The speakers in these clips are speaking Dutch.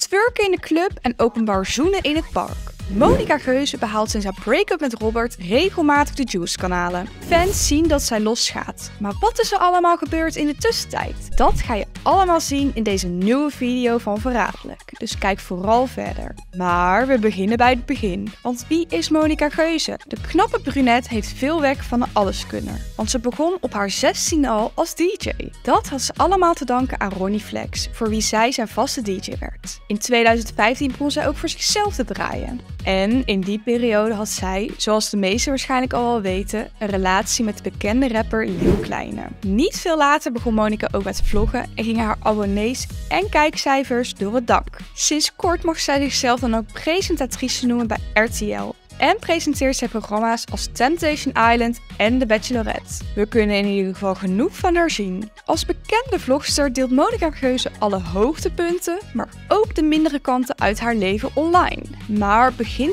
twerken in de club en openbaar zoenen in het park. Monica Geuze behaalt sinds haar break-up met Robert regelmatig de Juice-kanalen. Fans zien dat zij losgaat. Maar wat is er allemaal gebeurd in de tussentijd? Dat ga je allemaal zien in deze nieuwe video van Verraderlijk. Dus kijk vooral verder. Maar we beginnen bij het begin. Want wie is Monica Geuze? De knappe brunette heeft veel weg van een alleskunner. Want ze begon op haar 16e al als DJ. Dat had ze allemaal te danken aan Ronnie Flex, voor wie zij zijn vaste DJ werd. In 2015 begon zij ook voor zichzelf te draaien. En in die periode had zij, zoals de meesten waarschijnlijk al wel weten, een relatie met de bekende rapper Lil Kleine. Niet veel later begon Monica ook met vloggen en gingen haar abonnees en kijkcijfers door het dak. Sinds kort mag zij zichzelf dan ook presentatrice noemen bij RTL. En presenteert zij programma's als Temptation Island en The Bachelorette. We kunnen in ieder geval genoeg van haar zien. Als bekende vlogster deelt Monica Geuze alle hoogtepunten, maar ook de mindere kanten uit haar leven online. Maar begin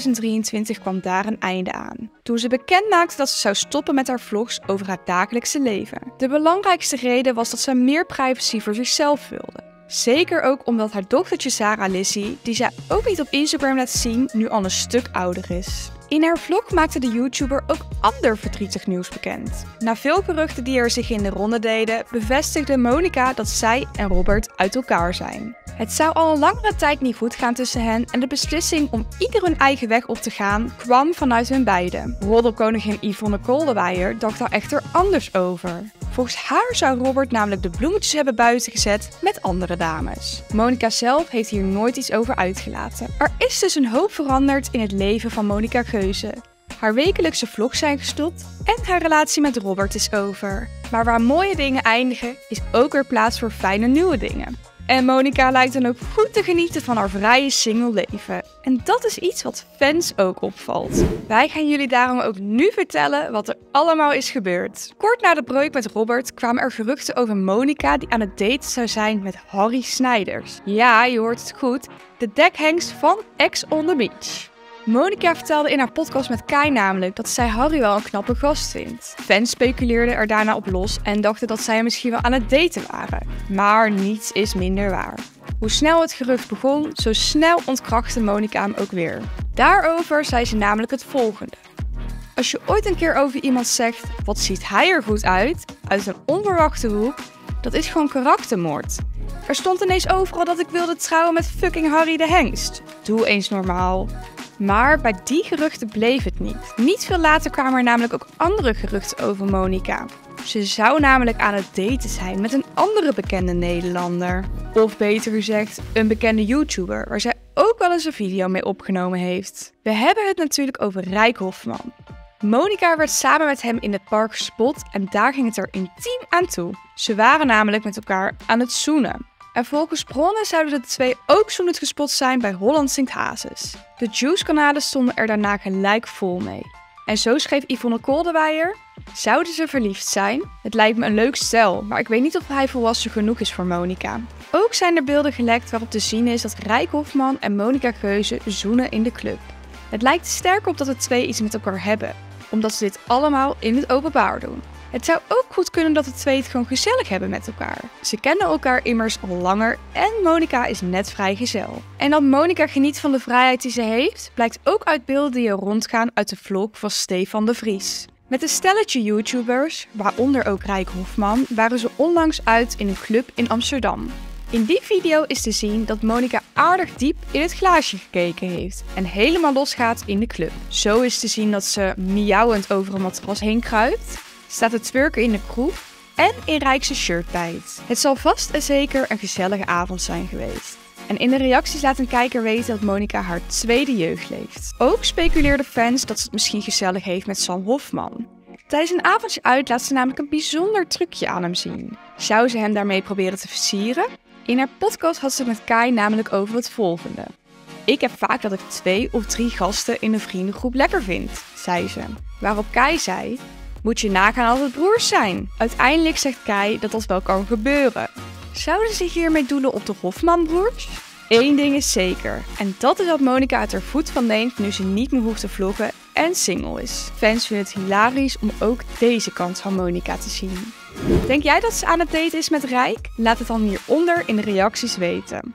2023 kwam daar een einde aan. Toen ze bekend maakte dat ze zou stoppen met haar vlogs over haar dagelijkse leven. De belangrijkste reden was dat ze meer privacy voor zichzelf wilde. Zeker ook omdat haar dochtertje Sarah Lizzie, die zij ook niet op Instagram laat zien, nu al een stuk ouder is. In haar vlog maakte de YouTuber ook ander verdrietig nieuws bekend. Na veel geruchten die er zich in de ronde deden, bevestigde Monica dat zij en Robert uit elkaar zijn. Het zou al een langere tijd niet goed gaan tussen hen en de beslissing om ieder hun eigen weg op te gaan kwam vanuit hun beiden. Roddelkoningin Yvonne Koldewijer dacht daar echter anders over. Volgens haar zou Robert namelijk de bloemetjes hebben buiten gezet met andere dames. Monica zelf heeft hier nooit iets over uitgelaten. Er is dus een hoop veranderd in het leven van Monica Geuze. Haar wekelijkse vlogs zijn gestopt en haar relatie met Robert is over. Maar waar mooie dingen eindigen, is ook weer plaats voor fijne nieuwe dingen. En Monica lijkt dan ook goed te genieten van haar vrije single leven. En dat is iets wat fans ook opvalt. Wij gaan jullie daarom ook nu vertellen wat er allemaal is gebeurd. Kort na de breuk met Robert kwamen er geruchten over Monica die aan het daten zou zijn met Harry Snijders. Ja, je hoort het goed, de dekhengst van Ex on the Beach. Monica vertelde in haar podcast met Kai namelijk dat zij Harry wel een knappe gast vindt. Fans speculeerden er daarna op los en dachten dat zij hem misschien wel aan het daten waren. Maar niets is minder waar. Hoe snel het gerucht begon, zo snel ontkrachtte Monica hem ook weer. Daarover zei ze namelijk het volgende. Als je ooit een keer over iemand zegt, wat ziet hij er goed uit een onverwachte hoek, dat is gewoon karaktermoord. Er stond ineens overal dat ik wilde trouwen met fucking Harry de Hengst. Doe eens normaal. Maar bij die geruchten bleef het niet. Niet veel later kwamen er namelijk ook andere geruchten over Monica. Ze zou namelijk aan het daten zijn met een andere bekende Nederlander. Of beter gezegd, een bekende YouTuber, waar zij ook wel eens een video mee opgenomen heeft. We hebben het natuurlijk over Rijk Hofman. Monica werd samen met hem in het park gespot en daar ging het er intiem aan toe. Ze waren namelijk met elkaar aan het zoenen. En volgens bronnen zouden de twee ook zoenend gespot zijn bij Holland Zingt Hazes. De Juice-kanalen stonden er daarna gelijk vol mee. En zo schreef Yvonne Koldewijer: zouden ze verliefd zijn? Het lijkt me een leuk stel, maar ik weet niet of hij volwassen genoeg is voor Monica. Ook zijn er beelden gelekt waarop te zien is dat Rijk Hofman en Monica Geuze zoenen in de club. Het lijkt er sterk op dat de twee iets met elkaar hebben, omdat ze dit allemaal in het openbaar doen. Het zou ook goed kunnen dat de twee het gewoon gezellig hebben met elkaar. Ze kennen elkaar immers al langer en Monica is net vrijgezel. En dat Monica geniet van de vrijheid die ze heeft, blijkt ook uit beelden die er rondgaan uit de vlog van Stefan de Vries. Met een stelletje YouTubers, waaronder ook Rijk Hofman, waren ze onlangs uit in een club in Amsterdam. In die video is te zien dat Monica aardig diep in het glaasje gekeken heeft en helemaal losgaat in de club. Zo is te zien dat ze miauwend over een matras heen kruipt, staat te twerken in de kroeg en in Rijkse shirt bijt. Het zal vast en zeker een gezellige avond zijn geweest. En in de reacties laat een kijker weten dat Monica haar tweede jeugd leeft. Ook speculeerden fans dat ze het misschien gezellig heeft met Sam Hofman. Tijdens een avondje uit laat ze namelijk een bijzonder trucje aan hem zien. Zou ze hem daarmee proberen te versieren? In haar podcast had ze het met Kai namelijk over het volgende. Ik heb vaak dat ik 2 of 3 gasten in een vriendengroep lekker vind, zei ze. Waarop Kai zei: moet je nagaan als het broers zijn. Uiteindelijk zegt Kai dat dat wel kan gebeuren. Zouden ze hiermee doelen op de Hofman-broers? Eén ding is zeker. En dat is dat Monica het er goed van neemt nu ze niet meer hoeft te vloggen en single is. Fans vinden het hilarisch om ook deze kant van Monica te zien. Denk jij dat ze aan het daten is met Rijk? Laat het dan hieronder in de reacties weten.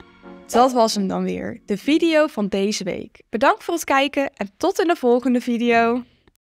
Dat was hem dan weer, de video van deze week. Bedankt voor het kijken en tot in de volgende video.